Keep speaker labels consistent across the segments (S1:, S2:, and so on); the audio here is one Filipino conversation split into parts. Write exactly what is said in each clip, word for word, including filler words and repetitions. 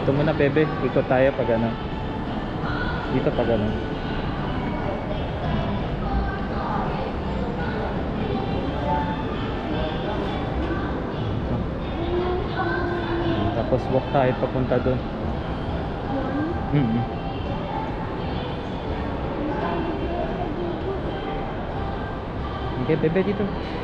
S1: Dito muna, bebe. Ikot tayo pag ano. Dito pag ano. Tapos walk tayo papunta doon. Mm-hmm. Okay, bebe, dito.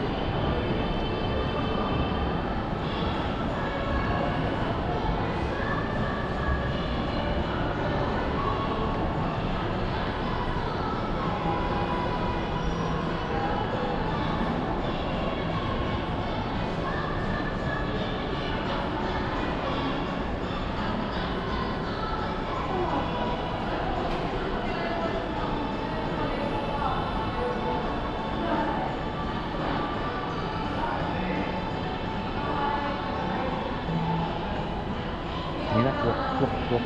S1: Walk, walk, walk.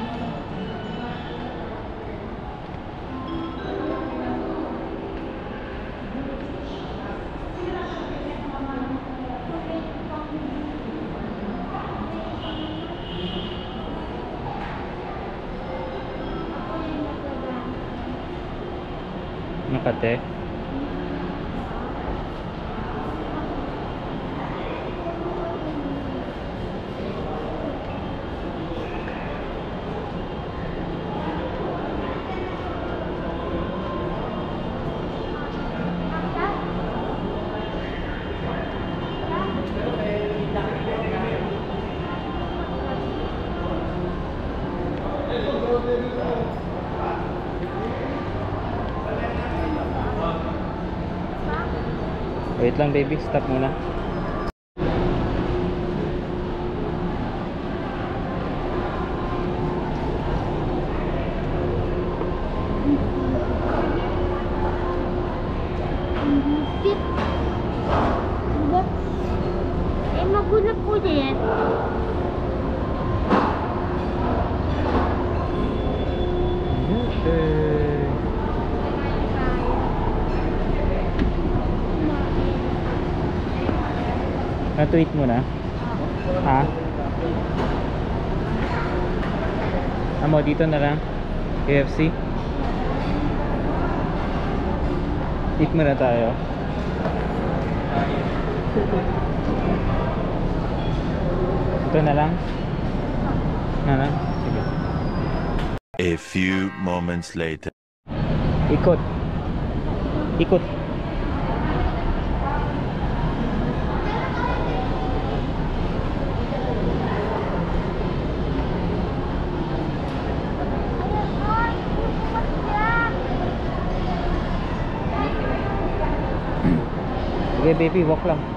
S1: Makate. Wait lang, baby, stop muna.
S2: Eh, magulat po din.
S1: Na-tweet mo na? Ha? Amo, dito na lang K F C. Eat mo na tayo. Ito na lang? Na lang? Sige.
S3: A few moments later.
S1: Ikot. Ikot. Okay, baby, walk lang.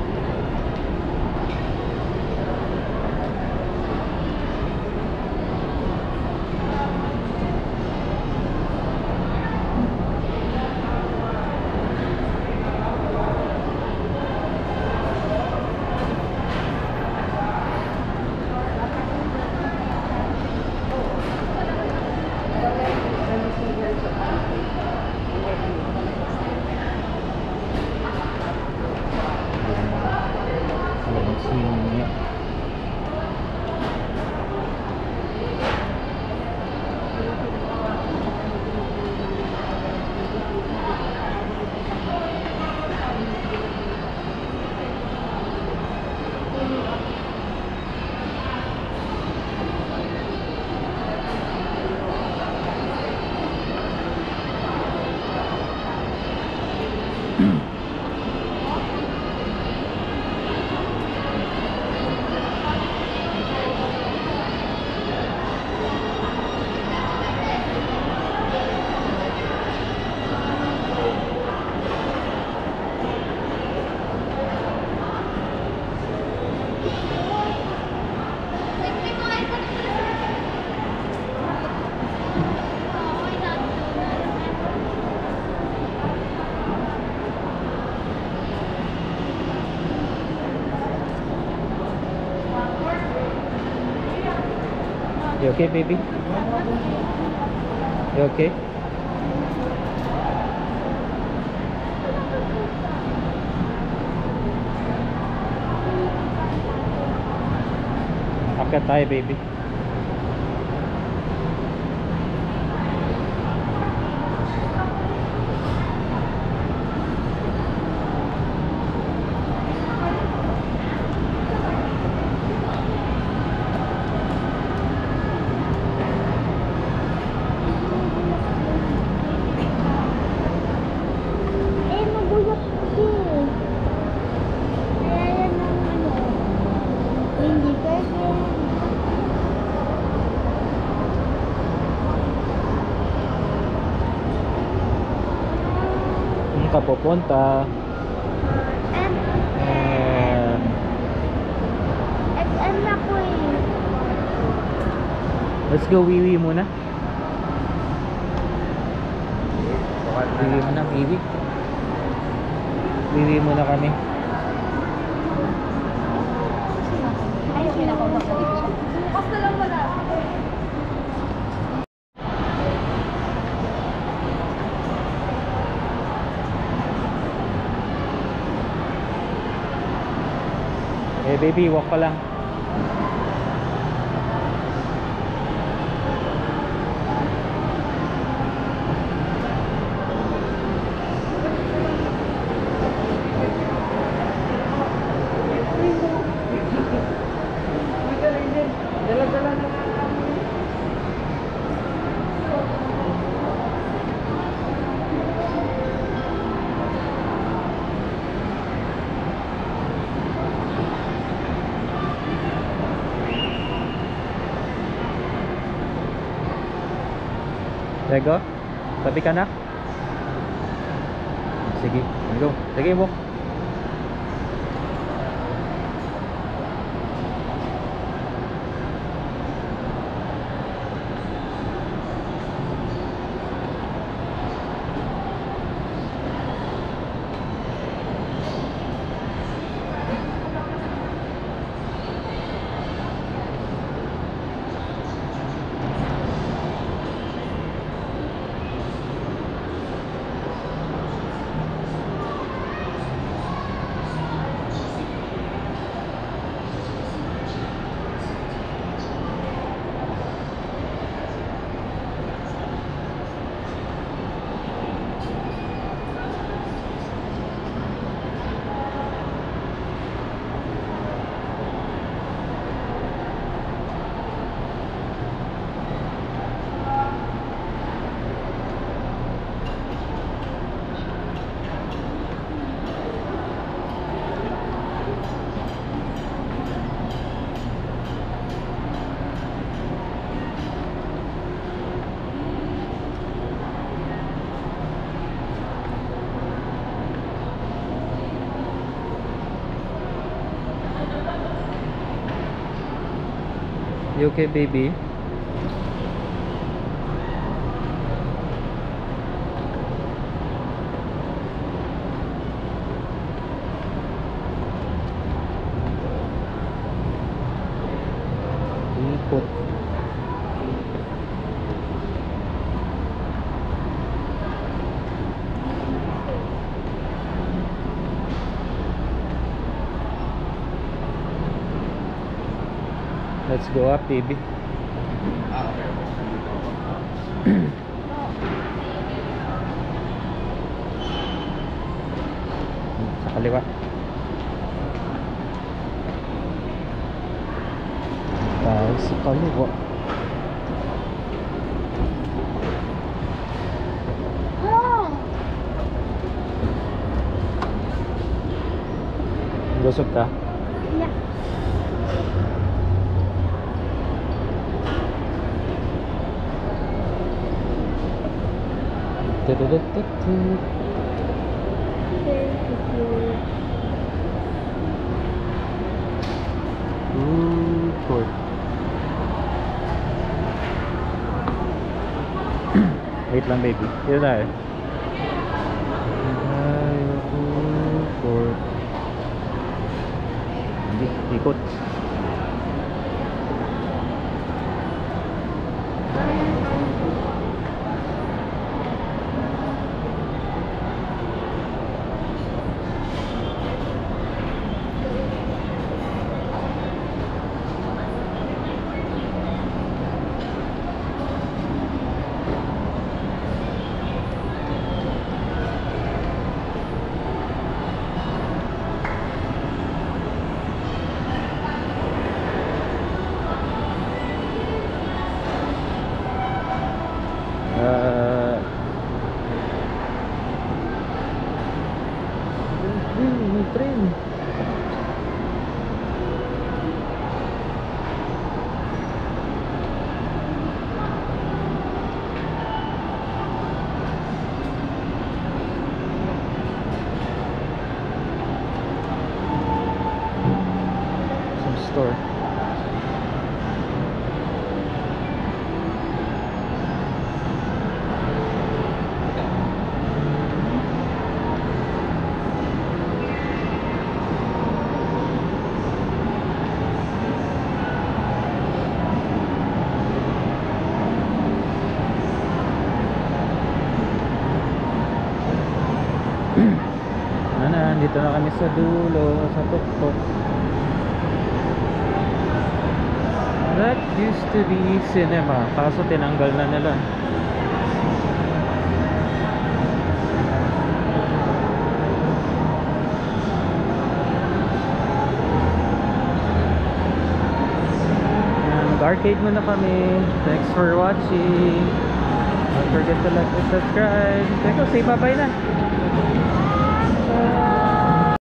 S1: You okay, baby? You okay? Akyat tayo, baby. ka pupunta?
S2: M
S1: Um,
S2: S M na po eh.
S1: let's go wiwi muna. Wiwi muna, wiwi. Wiwi muna kami.
S2: Ay, yung pinakaunang sa dito siya. Bukas na lang wala.
S1: Eh baby, walk pa lang. Lego? Tabi ka na? Sige, go. Sige mo. You okay, baby? Ikot. Let's go up, baby. Sa kaliwa. Tayo sa kaliwa.
S2: Oh!
S1: Busog ka?
S2: Yeah.
S1: Tududududud. Ooh, court. Wait lang, baby. Here tayo. Ooh, court. Hindi, ikot. Dito na kami sa dulo, sa tuktok. That used to be cinema, kaso tinanggal na nila. Arcade muna kami. Thanks for watching. Don't forget to like and subscribe. Teko, say bye bye na.